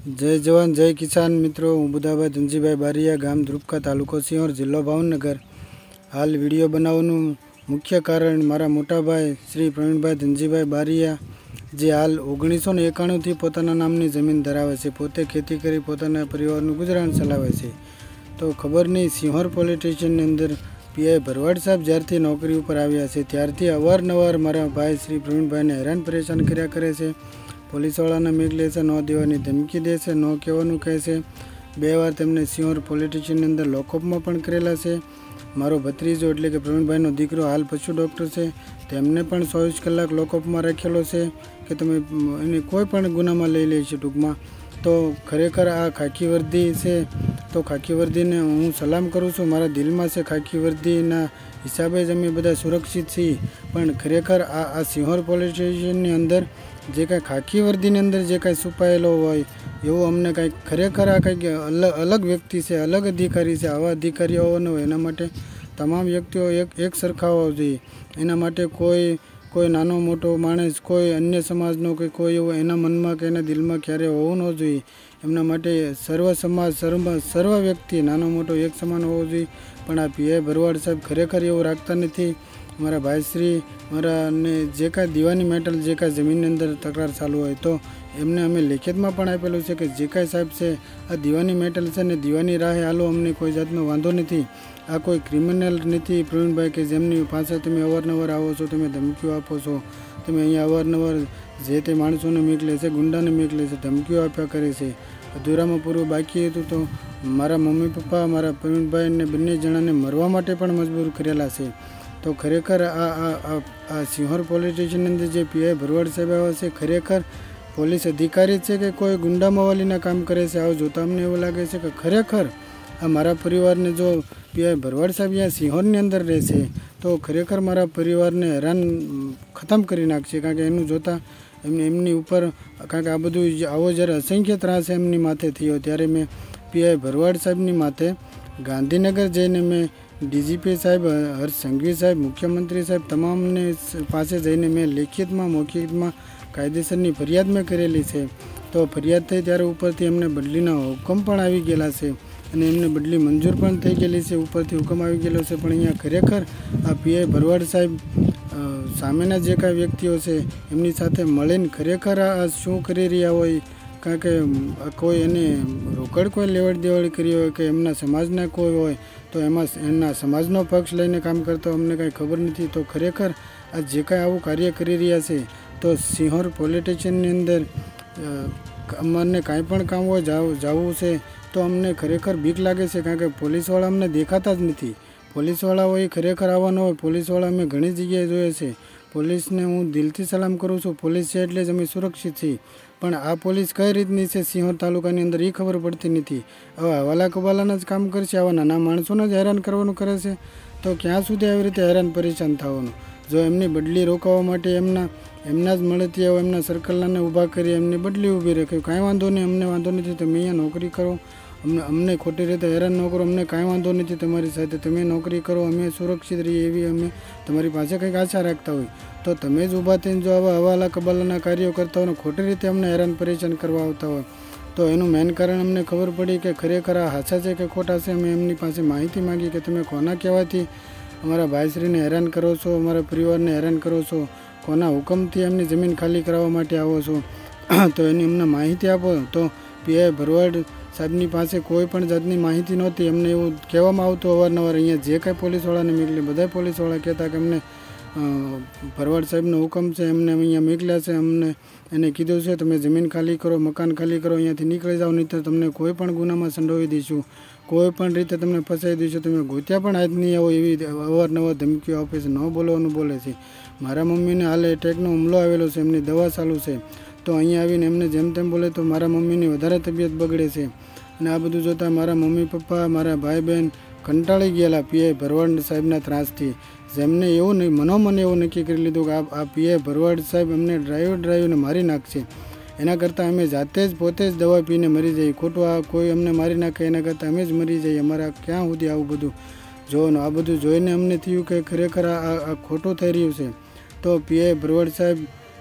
जय जवान जय किसान मित्रों, हूँ बुधाभाई धनजीभाई बारिया, गाम ध्रुपका, तालुको सिंहोर, जिल्लो भावनगर। हाल विडियो बनावવાનું मुख्य कारण मारा मोटा भाई श्री प्रवीणभाई धनजीभाई बारिया जे हाल 1991 थी पोताना नामनी जमीन धरावे छे, पोते खेती करी पोताना परिवारनुं गुजराण चलावे छे। तो खबर नहीं, सिंहोर पोलीस स्टेशन अंदर पीआई भरवाड साहब ज्यारथी नौकरी पर आव्या छे त्यारथी अवारनवार मारा भाई श्री प्रवीणभाई ने हैरान परेशान कर्या करे छे। પોલીસવાળાને મેઘલે છે, ન દેવાની ધમકી દે છે, ન કહેવાનું કહે છે। 2 વાર તેમને સિંહોર પોલીસ સ્ટેશનની અંદર લોકઅપમાં પણ કરેલા છે। મારો ભત્રીજો એટલે કે પ્રવીણભાઈનો દીકરો હાલ પશુ ડૉક્ટર છે, તેમને પણ 24 કલાક લોકઅપમાં રાખેલો છે કે તમે એને કોઈ પણ ગુનામાં લઈ લે છે ટૂંકમાં। તો ખરેખર આ ખાકી વર્દી છે, તો ખાકી વર્દીને હું સલામ કરું છું, મારા દિલમાં છે ખાકી વર્દીના હિસાબે જ અમે બધા સુરક્ષિત છીએ। પણ ખરેખર આ સિંહોર પોલીસ સ્ટેશનની અંદર જે કાંઈ ખાકી વર્દીની અંદર જે કાંઈ છુપાયેલો હોય એવું અમને કાંઈક ખરેખર આ કંઈક અલગ વ્યક્તિ છે, અલગ અધિકારી છે। આવા અધિકારીઓ હોવાનો હોય એના માટે તમામ વ્યક્તિઓ એક સરખા હોવા જોઈએ। એના માટે કોઈ નાનો મોટો માણસ, કોઈ અન્ય સમાજનો કે કોઈ એવો એના મનમાં કે એના દિલમાં ક્યારે હોવું ન જોઈએ। એમના માટે સર્વ સમાજ સર્વ વ્યક્તિ નાનો મોટો એક સમાન હોવો જોઈએ। પણ આ પીઆઈ ભરવાડ સાહેબ ખરેખર એવું રાખતા નથી। મારા ભાઈશ્રી મારાને જે કાંઈ દીવાની મેટલ જે કાંઈ જમીનની અંદર તકરાર ચાલુ હોય તો એમને અમે લેખિતમાં પણ આપેલું છે કે જે કાંઈ સાહેબ છે આ દીવાની મેટલ છે ને દીવાની રાહે હાલો, અમને કોઈ જાતનો વાંધો નથી। આ કોઈ ક્રિમિનલ નથી પ્રવીણભાઈ કે જેમની પાસે તમે અવારનવાર આવો છો, તમે ધમકીઓ આપો છો, તમે અહીંયા અવારનવાર જે તે માણસોને મોકલે છે, ગુંડાને મોકલે છે, ધમકીઓ આપ્યા કરે છે। અધૂરામાં પૂરું બાકી હતું તો મારા મમ્મી પપ્પા મારા પ્રવીણભાઈને બંને જણાને મરવા માટે પણ મજબૂર કરેલા છે। તો ખરેખર આ સિંહોર પોલીસ સ્ટેશનની અંદર જે પીઆઈ ભરવાડ સાહેબ આવ્યા છે ખરેખર પોલીસ અધિકારી છે કે કોઈ ગુંડા મવાલીના કામ કરે છે? આવું જોતા અમને એવું લાગે છે કે ખરેખર આ મારા પરિવારને જો પીઆઈ ભરવાડ સાહેબ અહીંયા સિંહોરની અંદર રહેશે તો ખરેખર મારા પરિવારને હેરાન ખતમ કરી નાખશે। કારણ કે એનું જોતાં એમની ઉપર કારણ કે આ બધું આવો જ્યારે અસંખ્ય ત્રાસ એમની માથે થયો ત્યારે મેં પીઆઈ ભરવાડ સાહેબની માથે ગાંધીનગર જઈને મેં ડીજીપી સાહેબ, હર્ષ સંઘવી સાહેબ, મુખ્યમંત્રી સાહેબ તમામને પાસે જઈને મેં લેખિતમાં મૌખિકમાં કાયદેસરની ફરિયાદ મેં કરેલી છે। તો ફરિયાદ થઈ ત્યારે ઉપરથી એમને બદલીના હુકમ પણ આવી ગયેલા છે અને એમને બદલી મંજૂર પણ થઈ ગયેલી છે, ઉપરથી હુકમ આવી ગયેલો છે। પણ અહીંયા ખરેખર આ પીઆઈ ભરવાડ સાહેબ સામેના જે કાંઈ વ્યક્તિઓ છે એમની સાથે મળીને ખરેખર આ શું કરી રહ્યા હોય, કારણ કે કોઈ એને રોકડ કોઈ લેવડ દેવડ કરી હોય કે એમના સમાજના કોઈ હોય તો એમાં એમના સમાજનો પક્ષ લઈને કામ કરતો અમને કાંઈ ખબર નથી। તો ખરેખર આ જે કાંઈ આવું કાર્ય કરી રહ્યા છે તો સિંહોર પોલીસ સ્ટેશનની અંદર અમને કાંઈ પણ કામ હોય જવું છે તો અમને ખરેખર બીક લાગે છે, કારણ કે પોલીસવાળા અમને દેખાતા જ નથી। પોલીસવાળા હોય ખરેખર આવવાનો હોય, પોલીસવાળા અમે ઘણી જગ્યાએ જોઈએ છે। પોલીસને હું દિલથી સલામ કરું છું, પોલીસ છે એટલે જ અમે સુરક્ષિત છીએ। પણ આ પોલીસ કઈ રીતની છે સિંહોર તાલુકાની અંદર એ ખબર પડતી નથી। આવા હવાલા કબાલાના જ કામ કરશે, આવા નાના માણસોને જ હેરાન કરવાનું કરે છે તો ક્યાં સુધી આવી રીતે હેરાન પરેશાન થવાનું? જો એમની બદલી રોકાવા માટે એમના જ મળતી હોય એમના સર્કલને ઊભા કરી એમની બદલી ઊભી રાખે, કાંઈ વાંધો નહીં, અમને વાંધો નથી, તમે અહીંયા નોકરી કરો, અમને ખોટી રીતે હેરાન ન કરો, અમને કાંઈ વાંધો નથી તમારી સાથે, તમે નોકરી કરો, અમે સુરક્ષિત રહીએ એવી અમે તમારી પાસે કંઈક આશા રાખતા હોય। તો તમે જ ઊભા થઈને જો આવા હવાલા કબાલાના કાર્યો કરતા હોય ને ખોટી રીતે અમને હેરાન પરેશાન કરવા આવતા હોય તો એનું મેઇન કારણ અમને ખબર પડી કે ખરેખર આ સાચા છે કે ખોટા છે। અમે એમની પાસે માહિતી માગી કે તમે કોના કહેવાથી અમારા ભાઈશ્રીને હેરાન કરો છો, અમારા પરિવારને હેરાન કરો છો, કોના હુકમથી એમની જમીન ખાલી કરાવવા માટે આવો છો તો એની અમને માહિતી આપો। તો પીઆઈ ભરવાડ સાહેબની પાસે કોઈ પણ જાતની માહિતી નહોતી। એમને એવું કહેવામાં આવતું અવારનવાર અહીંયા જે કાંઈ પોલીસવાળાને મોકલે બધા પોલીસવાળા કહેતા કે અમને ભરવાડ સાહેબનો હુકમ છે, એમને અહીંયા મોકલ્યા છે, અમને એને કીધું છે તમે જમીન ખાલી કરો, મકાન ખાલી કરો, અહીંયાથી નીકળી જાઓ, નહીં તો તમને કોઈ પણ ગુનામાં સંડોવી દઈશું, કોઈ પણ રીતે તમને ફસાવી દઈશું, તમે ગોત્યા પણ હાથ નહીં આવો એવી અવારનવાર ધમકીઓ આપે છે, ન બોલવાનું બોલે છે। મારા મમ્મીને હાલ એટેકનો હુમલો આવેલો છે, એમની દવા ચાલુ છે, તો અહીંયા આવીને એમને જેમ તેમ બોલે તો મારા મમ્મીની વધારે તબિયત બગડે છે। અને આ બધું જોતાં મારા મમ્મી પપ્પા મારા ભાઈ બહેન કંટાળી ગયેલા પીઆઈ ભરવાડ સાહેબના ત્રાસથી, જેમને એવું નહીં મનોમન એવું નક્કી કરી લીધું કે આ પીઆઈ ભરવાડ સાહેબ અમને ડ્રાઈવને મારી નાખશે, એના કરતાં અમે જાતે જ પોતે જ દવા પીને મરી જઈએ, ખોટું આ કોઈ અમને મારી નાખે એના કરતાં અમે જ મરી જઈએ, અમારા ક્યાં સુધી આવું બધું જોવાનું? આ બધું જોઈને અમને થયું કે ખરેખર આ ખોટું થઈ રહ્યું છે। તો પીઆઈ ભરવાડ સાહેબ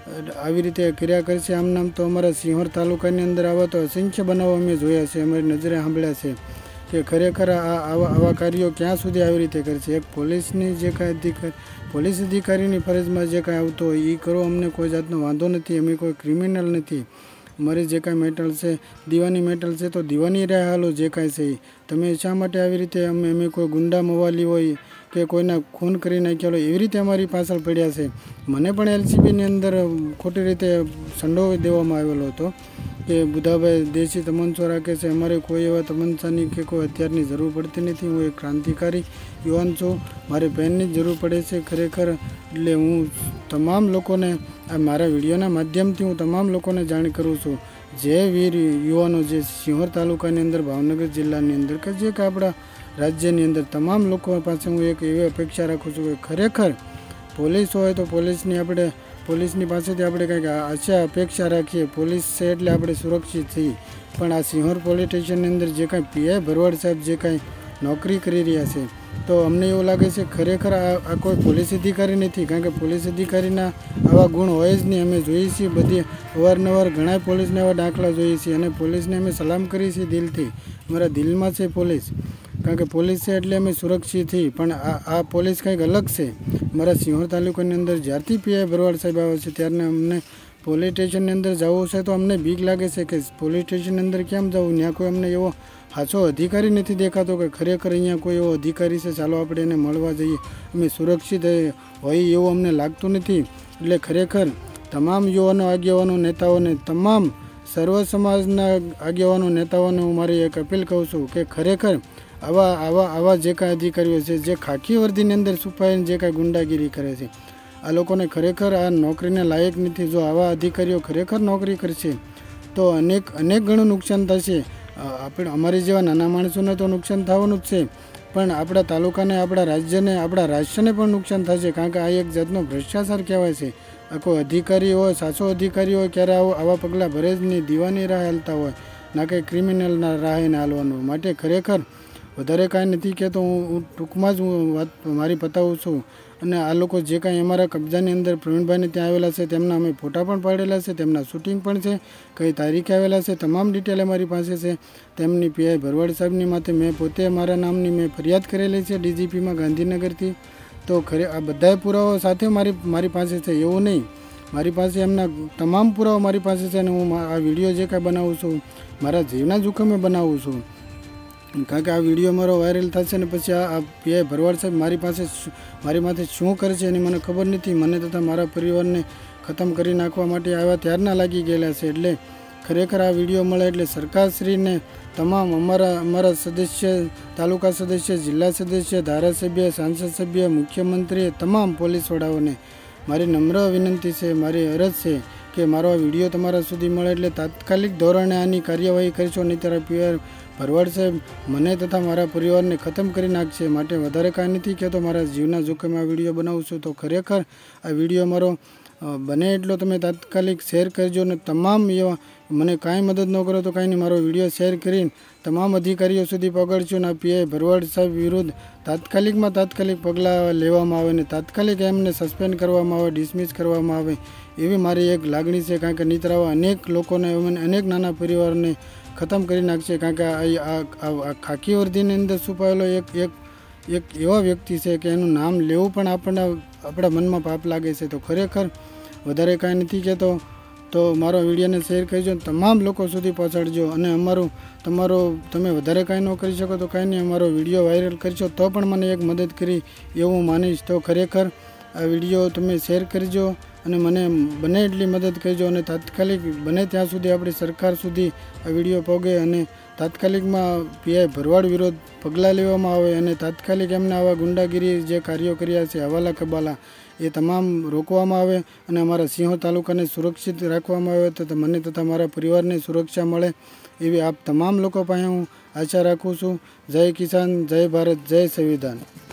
આવી રીતે કર્યા કરશે આમ નામ તો અમારા સિંહોર તાલુકાની અંદર આવા તો અસંખ્ય બનાવો અમે જોયા છે, અમારી નજરે સાંભળ્યા છે કે ખરેખર આવા કાર્યો ક્યાં સુધી આવી રીતે કરશે. એક પોલીસની જે કાંઈ પોલીસ અધિકારીની ફરજમાં જે કાંઈ આવતો હોય એ કરો, અમને કોઈ જાતનો વાંધો નથી, અમે કોઈ ક્રિમિનલ નથી. અમારી જે કાંઈ મેટલ છે, દીવાની મેટલ છે તો દીવાની રાહ હાલો જે કાંઈ છે એ. તમે શા માટે આવી રીતે અમે કોઈ ગુંડા મવાલી હોય કે કોઈના ખૂન કરી નાખ્યા હોય એવી રીતે અમારી પાછળ પડ્યા છે. મને પણ એલસીબીની અંદર ખોટી રીતે સંડોવી દેવામાં આવેલો હતો કે બુધાભાઈ દેશી તમંચો રાખે છે, અમારે કોઈ એવા તમંચાની કે કોઈ હથિયારની જરૂર પડતી નથી. હું એક ક્રાંતિકારી યુવાન છું, મારે પેનની જ જરૂર પડે છે ખરેખર. એટલે હું તમામ લોકોને આ મારા વિડીયોના માધ્યમથી હું તમામ લોકોને જાણ કરું છું, જે વીર યુવાનો જે સિંહોર તાલુકાની અંદર ભાવનગર જિલ્લાની અંદર કે જે કે આપણા રાજ્યની અંદર તમામ લોકો પાસે હું એક એવી અપેક્ષા રાખું છું કે ખરેખર પોલીસ હોય તો પોલીસની પાસેથી આપણે કંઈક આશા અપેક્ષા રાખીએ. પોલીસ છે એટલે આપણે સુરક્ષિત છીએ, પણ આ સિંહોર પોલીસ સ્ટેશનની અંદર જે કાંઈ પીઆઈ ભરવાડ સાહેબ જે કાંઈ નોકરી કરી રહ્યા છે તો અમને એવું લાગે છે ખરેખર આ કોઈ પોલીસ અધિકારી નથી, કારણ કે પોલીસ અધિકારીના આવા ગુણ હોય જ નહીં. અમે જોઈએ છીએ બધી અવારનવાર ઘણા પોલીસના એવા દાખલા જોઈએ છીએ અને પોલીસને અમે સલામ કરીએ છીએ દિલથી. અમારા દિલમાં છે પોલીસ, કારણ કે પોલીસ છે એટલે અમે સુરક્ષિત છીએ. પણ આ પોલીસ કંઈક અલગ છે. મારા સિંહોર તાલુકાની અંદર જ્યારથી પીઆઈ ભરવાડ સાહેબ આવે છે ત્યારને અમને પોલીસ સ્ટેશનની અંદર જવું છે તો અમને બીક લાગે છે કે પોલીસ સ્ટેશનની અંદર કેમ જવું, ત્યાં કોઈ અમને એવો સાચો અધિકારી નથી દેખાતો કે ખરેખર અહીંયા કોઈ એવો અધિકારી છે ચાલો આપણે એને મળવા જઈએ, અમે સુરક્ષિત હોય એવું અમને લાગતું નથી. એટલે ખરેખર તમામ યુવાનો, આગેવાનો, નેતાઓને, તમામ સર્વ સમાજના આગેવાનો, નેતાઓને હું મારી એક અપીલ કહું છું કે ખરેખર આવા જે કાંઈ અધિકારીઓ છે જે ખાખી વર્દીની અંદર છુપાઈને જે કાંઈ ગુંડાગીરી કરે છે, આ લોકોને ખરેખર આ નોકરીને લાયક નથી. જો આવા અધિકારીઓ ખરેખર નોકરી કરશે તો અનેક ઘણું નુકસાન થશે. અમારી જેવા નાના માણસોને તો નુકસાન થવાનું જ છે, પણ આપણા તાલુકાને, આપણા રાજ્યને, આપણા રાષ્ટ્રને પણ નુકસાન થશે, કારણ કે આ એક જાતનો ભ્રષ્ટાચાર કહેવાય છે. આ કોઈ અધિકારી હોય, સાચો અધિકારી હોય ક્યારે આવા પગલાં ભરે જ નહીં, દીવાની રાહ હાલતા હોય, ના કંઈ ક્રિમિનલના રાહે હાલવાનું. માટે ખરેખર વધારે કાંઈ નથી કહેતો, હું ટૂંકમાં જ વાત મારી પતાવું છું. અને આ લોકો જે કાંઈ અમારા કબજાની અંદર પ્રવીણભાઈને ત્યાં આવેલા છે તેમના અમે ફોટા પણ પાડેલા છે, તેમના શૂટિંગ પણ છે, કઈ તારીખે આવેલા છે, તમામ ડિટેલ અમારી પાસે છે. તેમની પીઆઈ ભરવાડ સાહેબની માથે મેં પોતે મારા નામની મેં ફરિયાદ કરેલી છે ડીજીપીમાં ગાંધીનગરથી. તો આ બધાય પુરાવાઓ સાથે મારી પાસે છે, એવું નહીં, મારી પાસે એમના તમામ પુરાવા મારી પાસે છે. અને હું આ વિડીયો જે કાંઈ બનાવું છું મારા જીવના જોખમે બનાવું છું, કારણ કે આ વિડીયો મારો વાયરલ થશે ને પછી આ પીઆઈ ભરવાડ સાહેબ મારી માથે શું કરશે એની મને ખબર નથી. મને તથા મારા પરિવારને ખતમ કરી નાખવા માટે આવ્યા ત્યારના લાગી ગયેલા છે. એટલે ખરેખર આ વિડીયો મળે એટલે સરકારશ્રીને, તમામ અમારા સદસ્ય, તાલુકા સદસ્ય, જિલ્લા સદસ્ય, ધારાસભ્ય, સાંસદ સભ્ય, મુખ્યમંત્રી, તમામ પોલીસ વડાઓને મારી નમ્ર વિનંતી છે, મારી અરજ છે કે મારો આ વિડીયો તમારા સુધી મળે એટલે તાત્કાલિક ધોરણે આની કાર્યવાહી કરશો, નહીંતર પીઆઈ ભરવાડ સાહેબ મને તથા મારા પરિવારને ખતમ કરી નાખશે. માટે વધારે કાંઈ નથી કહેતો, મારા જીવના જોખમે આ વિડીયો બનાવું છું. તો ખરેખર આ વિડીયો મારો બને એટલો તમે તાત્કાલિક શેર કરજો. ને તમામ એવા મને કાંઈ મદદ ન કરો તો કાંઈ નહીં, મારો વિડીયો શેર કરીને તમામ અધિકારીઓ સુધી પકડજો ને આ પીઆઈ ભરવાડ સાહેબ વિરુદ્ધ તાત્કાલિક પગલાં લેવામાં આવે ને તાત્કાલિક એમને સસ્પેન્ડ કરવામાં આવે, ડિસમિસ કરવામાં આવે એવી મારી એક લાગણી છે. કારણ કે નહીંતર આવા અનેક લોકોને, અનેક નાના પરિવારને ખતમ કરી નાખશે. કારણ કે આ ખાકી વર્દીની અંદર છુપાયેલો એક એવા વ્યક્તિ છે કે એનું નામ લેવું પણ આપણા મનમાં પાપ લાગે છે. તો ખરેખર વધારે કાંઈ નથી કહેતો, તો મારો વિડીયોને શેર કરજો, તમામ લોકો સુધી પહોંચાડજો. અને તમે વધારે કાંઈ ન કરી શકો તો કાંઈ નહીં, અમારો વિડીયો વાયરલ કરશો તો પણ મને એક મદદ કરી એવું માનીશ. તો ખરેખર આ વિડીયો તમે શેર કરજો અને મને બને એટલી મદદ કરજો. અને તાત્કાલિક બને ત્યાં સુધી આપણી સરકાર સુધી આ વિડીયો પહોંચે અને તાત્કાલિકમાં પીઆઈ ભરવાડ વિરોધ પગલાં લેવામાં આવે અને તાત્કાલિક એમને આવા ગુંડાગીરી જે કાર્યો કર્યા છે, હવાલા કબાલા, એ તમામ રોકવામાં આવે અને અમારા સિંહોર તાલુકાને સુરક્ષિત રાખવામાં આવે તો મને તથા મારા પરિવારને સુરક્ષા મળે એવી આપ તમામ લોકો પાસે હું આશા રાખું છું. જય કિસાન, જય ભારત, જય સંવિધાન.